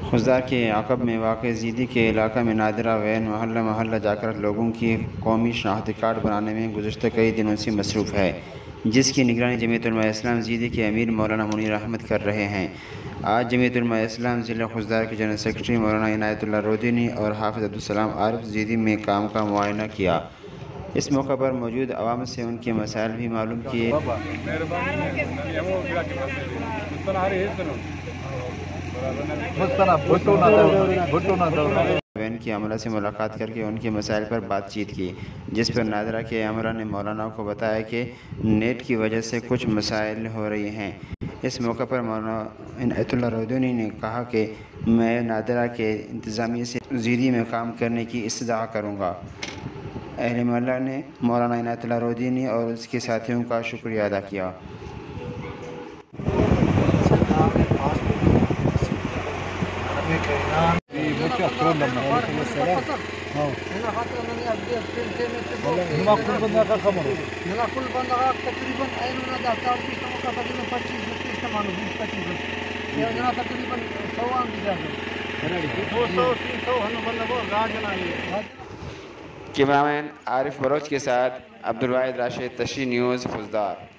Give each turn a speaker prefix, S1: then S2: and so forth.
S1: خضدار کے عقب میں واقع زیدی کے علاقہ میں نادرہ وین محلہ محلہ جا کر لوگوں کی قومی شناختی کارڈ بنانے میں گزشتہ کئی دنوں سے مصروف ہے، جس کی نگرانی جمعیت علماء اسلام زیدی کے امیر مولانا منیر احمد کر رہے ہیں۔ آج جمعیت علماء اسلام ضلع خضدار کے جنرل سیکرٹری مولانا عنایت اللہ رودینی اور حافظ عبدالسلام عارف زیدی میں کام کا معائنہ کیا۔ اس موقع پر موجود عوام سے ان کے مسائل بھی معلوم کیے۔ وین کے عملہ سے ملاقات کر کے ان کے مسائل پر بات چیت کی، جس پر نادرہ کے عملہ نے مولانا کو بتایا کہ نیٹ کی وجہ سے کچھ مسائل ہو رہی ہیں۔ اس موقع پر مولانا عنایت اللہ رودینی نے کہا کہ میں نادرہ کے انتظامیہ سے زیدی میں کام کرنے کی استدعا کروں گا۔ اہل محلہ نے مولانا عنایت اللہ رودینی اور اس کے ساتھیوں کا شکریہ ادا کیا۔ کیمرہ مین عارف بلوچ کے ساتھ عبدالواحد راشد، تشریح نیوز، خضدار۔